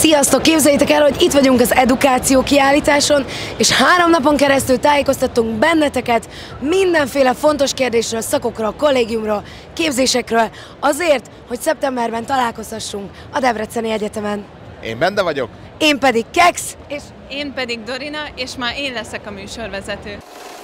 Sziasztok! Képzeljétek el, hogy itt vagyunk az edukáció kiállításon, és 3 napon keresztül tájékoztattunk benneteket mindenféle fontos kérdésről, szakokról, kollégiumról, képzésekről, azért, hogy szeptemberben találkozhassunk a Debreceni Egyetemen. Én Bende vagyok. Én pedig Kex, és én pedig Dorina, és már én leszek a műsorvezető.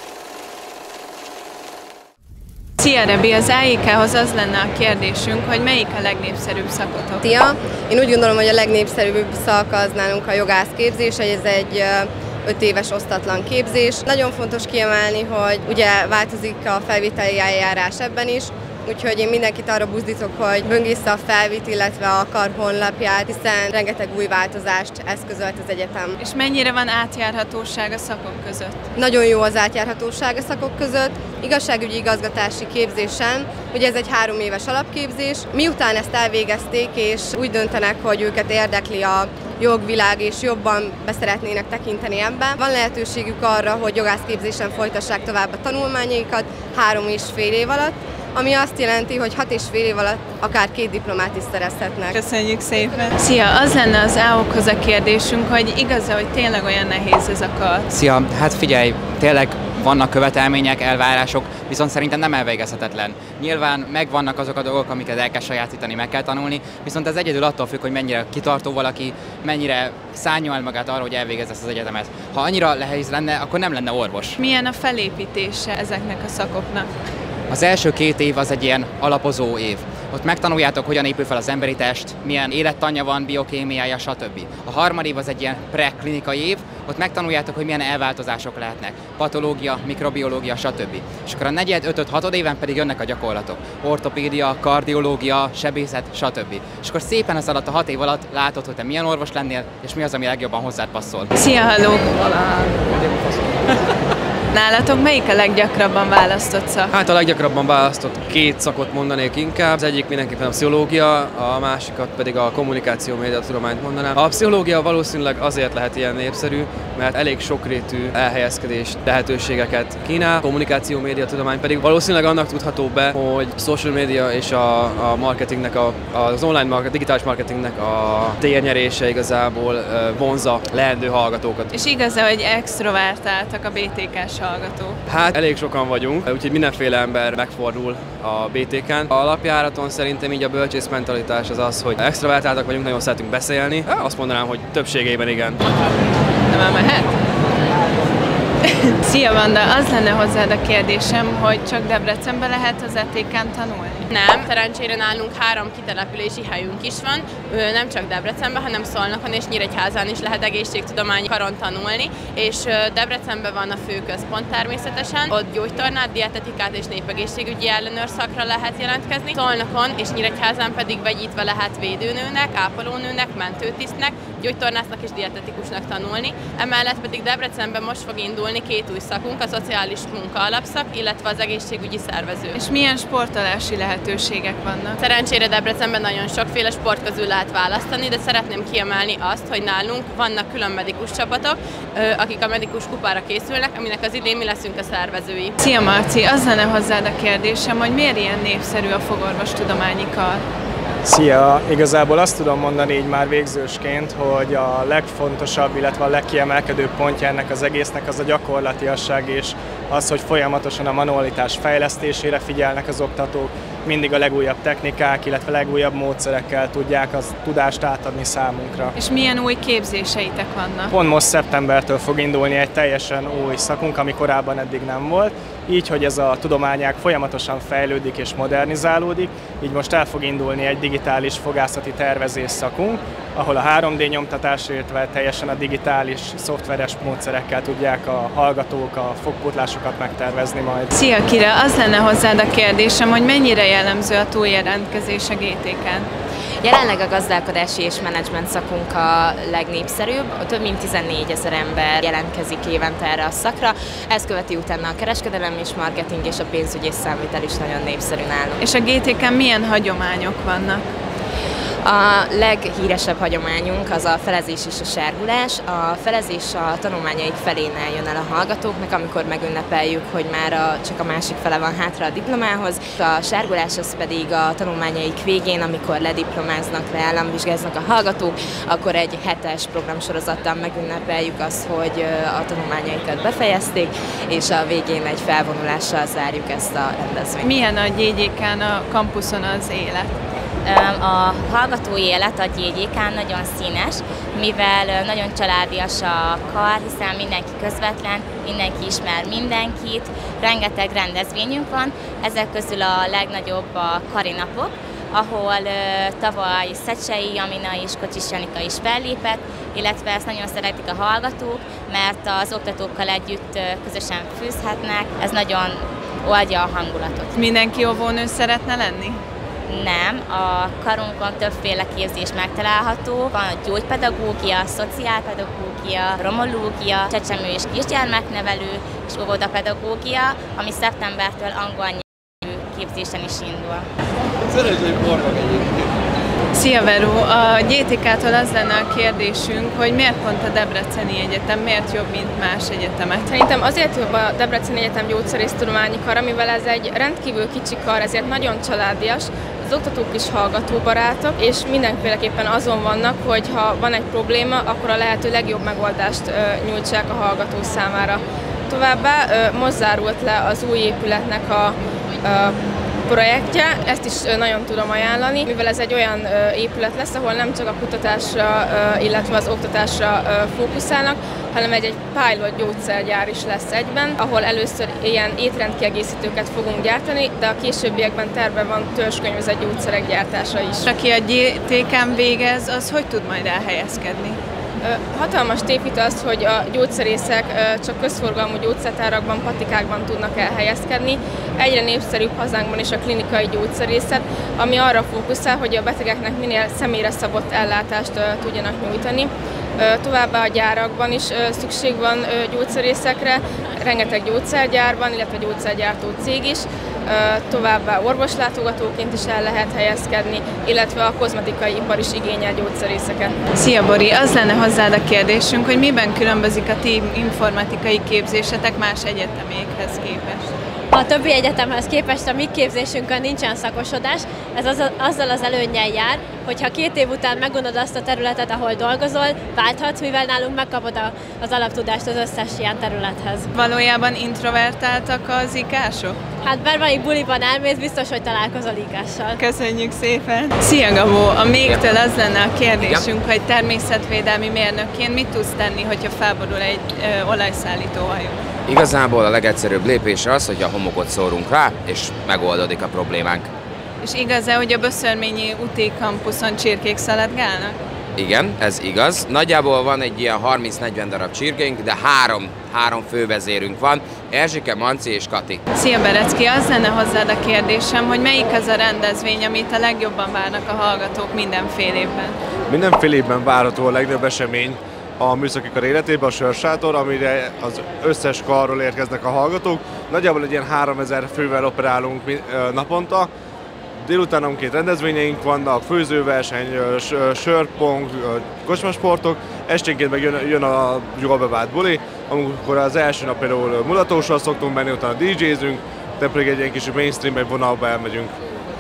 Szia Rebi, az AIK-hoz az lenne a kérdésünk, hogy melyik a legnépszerűbb szakotok? Szia! Én úgy gondolom, hogy a legnépszerűbb szak az nálunk a jogászképzés, ez egy 5 éves osztatlan képzés. Nagyon fontos kiemelni, hogy ugye változik a felvételi eljárás ebben is, úgyhogy én mindenkit arra buzdítok, hogy böngészze a felvit, illetve a kar honlapját, hiszen rengeteg új változást eszközölt az egyetem. És mennyire van átjárhatóság a szakok között? Nagyon jó az átjárhatóság a szakok között. Igazságügyi igazgatási képzésen, ugye ez egy 3 éves alapképzés. Miután ezt elvégezték, és úgy döntenek, hogy őket érdekli a jogvilág, és jobban beszeretnének tekinteni ebben, van lehetőségük arra, hogy jogászképzésen folytassák tovább a tanulmányaikat 3,5 év alatt, ami azt jelenti, hogy 6,5 év alatt akár 2 diplomát is szerezhetnek. Köszönjük szépen! Szia! Az lenne az AOK-hoz a kérdésünk, hogy igaz-e, hogy tényleg olyan nehéz ez a kar? Szia! Hát figyelj, tényleg vannak követelmények, elvárások, viszont szerintem nem elvégezhetetlen. Nyilván megvannak azok a dolgok, amiket el kell sajátítani, meg kell tanulni, viszont ez egyedül attól függ, hogy mennyire kitartó valaki, mennyire szánja el magát arra, hogy elvégezze ezt az egyetemet. Ha annyira nehéz lenne, akkor nem lenne orvos. Milyen a felépítése ezeknek a szakoknak? Az első 2 év az egy ilyen alapozó év. Ott megtanuljátok, hogyan épül fel az emberi test, milyen élettanja van, biokémiája, stb. A harmadik év az egy ilyen preklinikai év, ott megtanuljátok, hogy milyen elváltozások lehetnek. Patológia, mikrobiológia, stb. És akkor a 4., 5., 6. éven pedig jönnek a gyakorlatok. Ortopédia, kardiológia, sebészet, stb. És akkor szépen ez alatt a 6 év alatt látod, hogy te milyen orvos lennél, és mi az, ami legjobban hozzád passzol. Szia, halló! Nálatok melyik a leggyakrabban választott szak? Hát a leggyakrabban választott 2 szakot mondanék inkább. Az egyik mindenképpen a pszichológia, a másikat pedig a kommunikáció médiatudományt mondanám. A pszichológia valószínűleg azért lehet ilyen népszerű, mert elég sokrétű elhelyezkedés lehetőségeket kínál. A kommunikáció médiatudomány pedig valószínűleg annak tudható be, hogy a social media és a marketingnek, az online digitális marketingnek a térnyerése igazából vonzza leendő hallgatókat. És igaz-e, hogy extrovertáltak a BTK-s hallgatók? Hát elég sokan vagyunk, úgyhogy mindenféle ember megfordul a BTK-n. A alapjáraton szerintem így a bölcsész mentalitás az az, hogy extrovertáltak vagyunk, nagyon szeretünk beszélni. Azt mondanám, hogy többségében igen. Nem elmehet? Szia Vanda, az lenne hozzád a kérdésem, hogy csak Debrecenben lehet az ETK-n tanulni? Nem, szerencsére nálunk 3 kitelepülési helyünk is van, nem csak Debrecenben, hanem Szolnokon és Nyíregyházán is lehet egészségtudományi karon tanulni, és Debrecenben van a fő központ természetesen, ott gyógytornát, dietetikát és népegészségügyi ellenőr szakra lehet jelentkezni, Szolnokon és Nyíregyházán pedig vegyítve lehet védőnőnek, ápolónőnek, mentőtisztnek, gyógytornásznak és dietetikusnak tanulni, emellett pedig Debrecenben most fog indulni 2 új szakunk, a szociális munka alapszak, illetve az egészségügyi szervező. És milyen sportolási lehetőségek vannak? Szerencsére Debrecenben nagyon sokféle sport közül lehet választani, de szeretném kiemelni azt, hogy nálunk vannak külön medikus csapatok, akik a medikus kupára készülnek, aminek az idén mi leszünk a szervezői. Szia Marci, az lenne hozzád a kérdésem, hogy miért ilyen népszerű a fogorvostudományi kar? Szia! Igazából azt tudom mondani így már végzősként, hogy a legfontosabb, illetve a legkiemelkedőbb pontja ennek az egésznek az a gyakorlatiasság, és az, hogy folyamatosan a manualitás fejlesztésére figyelnek az oktatók, mindig a legújabb technikák, illetve legújabb módszerekkel tudják az tudást átadni számunkra. És milyen új képzéseitek vannak? Pont most szeptembertől fog indulni egy teljesen új szakunk, ami korábban eddig nem volt. Így, hogy ez a tudományág folyamatosan fejlődik és modernizálódik, így most el fog indulni egy digitális fogászati tervezés szakunk, ahol a 3D nyomtatás, illetve teljesen a digitális, szoftveres módszerekkel tudják a hallgatók a fogpótlásokat megtervezni majd. Szia Kira, az lenne hozzád a kérdésem, hogy mennyire jellemző a túljelentkezés a GTK-n? Jelenleg a gazdálkodási és menedzsment szakunk a legnépszerűbb, több mint 14 000 ember jelentkezik évente erre a szakra, ezt követi utána a kereskedelem és marketing és a pénzügy és számvitel is nagyon népszerű nálunk. És a GTK-n milyen hagyományok vannak? A leghíresebb hagyományunk az a felezés és a sárgulás. A felezés a tanulmányaik felénél jön el a hallgatóknak, amikor megünnepeljük, hogy már csak a másik fele van hátra a diplomához. A sárgulás az pedig a tanulmányaik végén, amikor lediplomáznak, leállamvizsgáznak a hallgatók, akkor egy hetes programsorozattal megünnepeljük azt, hogy a tanulmányaikat befejezték, és a végén egy felvonulással zárjuk ezt a rendezvényt. Milyen a GGK-n, a kampuszon az élet? A hallgatói élet a GGK-n nagyon színes, mivel nagyon családias a kar, hiszen mindenki közvetlen, mindenki ismer mindenkit, rengeteg rendezvényünk van, ezek közül a legnagyobb a kari napok, ahol tavaly Szecsei Amina és Kocsis Janika is fellépett, illetve ezt nagyon szeretik a hallgatók, mert az oktatókkal együtt közösen főzhetnek, ez nagyon oldja a hangulatot. Mindenki óvónő szeretne lenni? Nem, a karunkon többféle képzés megtalálható. Van a gyógypedagógia, szociálpedagógia, romológia, csecsemő és kisgyermeknevelő és óvodapedagógia, ami szeptembertől angol nyelvű képzésen is indul. Szia Veru! A GTK-tól az lenne a kérdésünk, hogy miért pont a Debreceni Egyetem, miért jobb, mint más egyetemek? Szerintem azért jobb a Debreceni Egyetem gyógyszerésztudományi kara, mivel ez egy rendkívül kicsi kar, ezért nagyon családias, az oktatók is hallgatóbarátok, és mindenféleképpen azon vannak, hogy ha van egy probléma, akkor a lehető legjobb megoldást nyújtsák a hallgató számára. Továbbá most zárult le az új épületnek a projektje, ezt is nagyon tudom ajánlani, mivel ez egy olyan épület lesz, ahol nem csak a kutatásra, illetve az oktatásra fókuszálnak, hanem egy pilot gyógyszergyár is lesz egyben, ahol először ilyen étrendkiegészítőket fogunk gyártani, de a későbbiekben terve van törzskönyvezett gyógyszerek gyártása is. Aki a GTK-n végez, az hogy tud majd elhelyezkedni? Hatalmas tévhit az, hogy a gyógyszerészek csak közforgalmú gyógyszertárakban, patikákban tudnak elhelyezkedni. Egyre népszerűbb hazánkban is a klinikai gyógyszerészet, ami arra fókuszál, hogy a betegeknek minél személyre szabott ellátást tudjanak nyújtani. Továbbá a gyárakban is szükség van gyógyszerészekre, rengeteg gyógyszergyár van, illetve gyógyszergyártó cég is. Továbbá orvoslátogatóként is el lehet helyezkedni, illetve a kozmetikai ipar is igényel gyógyszerészeket. Szia Bori! Az lenne hozzád a kérdésünk, hogy miben különbözik a ti informatikai képzésetek más egyetemékhez képest? A többi egyetemhez képest a mi képzésünkön nincsen szakosodás, ez azzal az előnnyel jár, hogy ha 2 év után megunod azt a területet, ahol dolgozol, válthatsz, mivel nálunk megkapod az alaptudást az összes ilyen területhez. Valójában introvertáltak az ikások? Hát bármelyik buliban elmész, biztos, hogy találkozol ikással. Köszönjük szépen! Szia Gabó! A Még-től az lenne a kérdésünk, hogy természetvédelmi mérnökként mit tudsz tenni, hogyha felborul egy olajszállítóhajó? Igazából a legegyszerűbb lépés az, hogy a homokot szórunk rá, és megoldódik a problémánk. És igaz-e, hogy a Böszörményi UT kampuszon csirkék szaladgálnak? Igen, ez igaz. Nagyjából van egy ilyen 30-40 darab csirkénk, de három fővezérünk van, Erzsike, Manci és Kati. Szia Berecki, az lenne hozzád a kérdésem, hogy melyik az a rendezvény, amit a legjobban várnak a hallgatók mindenfél évben? Mindenfél évben várható a legnagyobb esemény a műszaki kar életében, a sörsátor, amire az összes karról érkeznek a hallgatók. Nagyjából egy ilyen 3000 fővel operálunk naponta. Délutánonként rendezvényeink vannak, főzőverseny, sörpong, kocsmasportok, esténként meg jön a jól bevált buli, amikor az első nap például mulatósra szoktunk menni, utána DJ-zünk, de pedig egy ilyen kis mainstream, egy vonalba elmegyünk.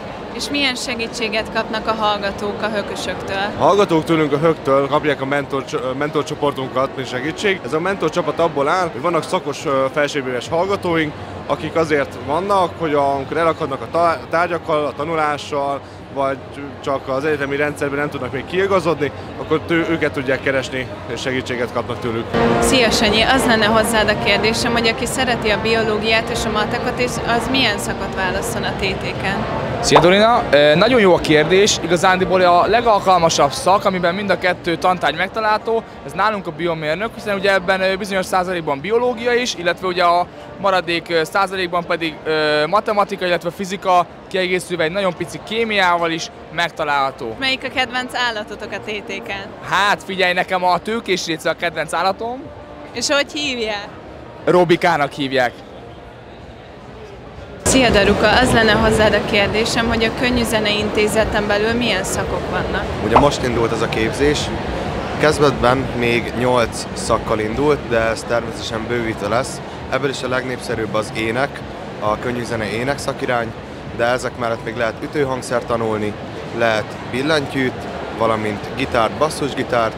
És milyen segítséget kapnak a hallgatók a hökösöktől? A hallgatók tőlünk a höktől kapják a mentorcsoportunkat, mint segítség. Ez a mentorcsapat abból áll, hogy vannak szakos felsőbbéves hallgatóink, akik azért vannak, hogy amikor elakadnak a tárgyakkal, a tanulással, vagy csak az egyetemi rendszerben nem tudnak még kiigazodni, akkor őket tudják keresni, és segítséget kapnak tőlük. Szia Sanyi, az lenne hozzád a kérdésem, hogy aki szereti a biológiát és a matekot, az milyen szakot válasszon a TTK-n? Szia Dorina! Nagyon jó a kérdés, igazándiból a legalkalmasabb szak, amiben mind a 2 tantárgy megtalálható, ez nálunk a biomérnök, hiszen ugye ebben bizonyos százalékban biológia is, illetve ugye a maradék százalékban pedig matematika, illetve fizika kiegészülve egy nagyon pici kémiával is megtalálható. Melyik a kedvenc állatotok a TTK-n? Hát figyelj, nekem a tőkésréce a kedvenc állatom. És hogy hívják? Robikának hívják. Szia Daruka, az lenne hozzád a kérdésem, hogy a Könnyűzenei Intézeten belül milyen szakok vannak? Ugye most indult ez a képzés, kezdetben még 8 szakkal indult, de ez természetesen bővítve lesz. Ebből is a legnépszerűbb az ének, a könnyűzene ének szakirány, de ezek mellett még lehet ütőhangszert tanulni, lehet billentyűt, valamint gitárt, basszusgitárt.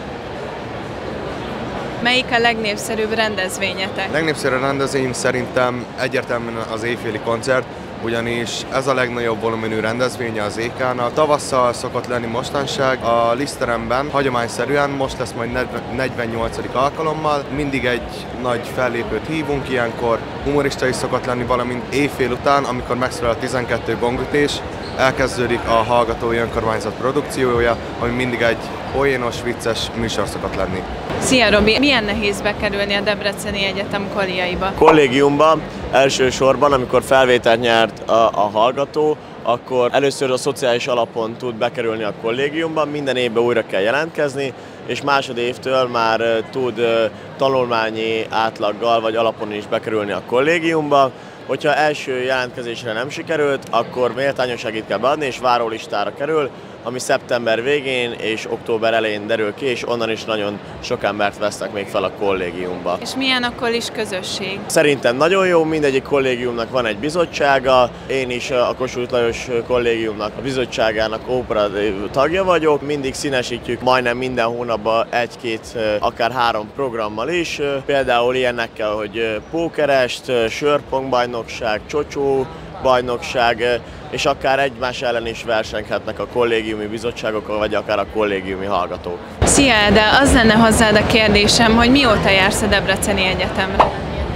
Melyik a legnépszerűbb rendezvényetek? Legnépszerűbb rendezvény szerintem egyértelműen az éjféli koncert, ugyanis ez a legnagyobb volumenű rendezvénye az EK-nak. Tavasszal szokott lenni mostanság, a Liszteremben hagyományszerűen most lesz majd 48. alkalommal. Mindig egy nagy fellépőt hívunk ilyenkor, humorista is szokott lenni, valamint éjfél után, amikor megszólal a 12 gongütés, elkezdődik a Hallgatói Önkormányzat produkciója, ami mindig egy poénos, vicces műsor szokott lenni. Szia Robi, milyen nehéz bekerülni a Debreceni Egyetem kollégiaiba? Kollégiumban elsősorban, amikor felvételt nyert a hallgató, akkor először a szociális alapon tud bekerülni a kollégiumban, minden évben újra kell jelentkezni, és másodévtől már tud tanulmányi átlaggal vagy alapon is bekerülni a kollégiumba. Hogyha első jelentkezésre nem sikerült, akkor méltányosságit kell beadni, és várólistára kerül, ami szeptember végén és október elején derül ki, és onnan is nagyon sok embert vesznek még fel a kollégiumba. És milyen a kolis közösség? Szerintem nagyon jó, mindegyik kollégiumnak van egy bizottsága, én is a Kossuth Lajos kollégiumnak a bizottságának operatív tagja vagyok, mindig színesítjük majdnem minden hónapban egy-két, akár 3 programmal is, például ilyenekkel, hogy pókerest, sörpongbajnokság, csocsó bajnokság, és akár egymás ellen is versenyhetnek a kollégiumi bizottságok, vagy akár a kollégiumi hallgatók. Szia Ede, az lenne hozzád a kérdésem, hogy mióta jársz a Debreceni Egyetemre?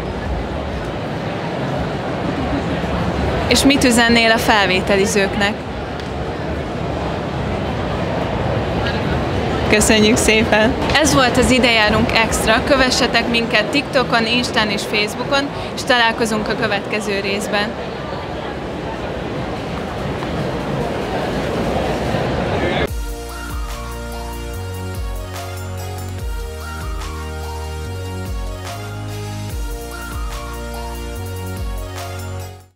És mit üzennél a felvételizőknek? Köszönjük szépen! Ez volt az Idejárunk Extra, kövessetek minket TikTokon, Instán és Facebookon, és találkozunk a következő részben.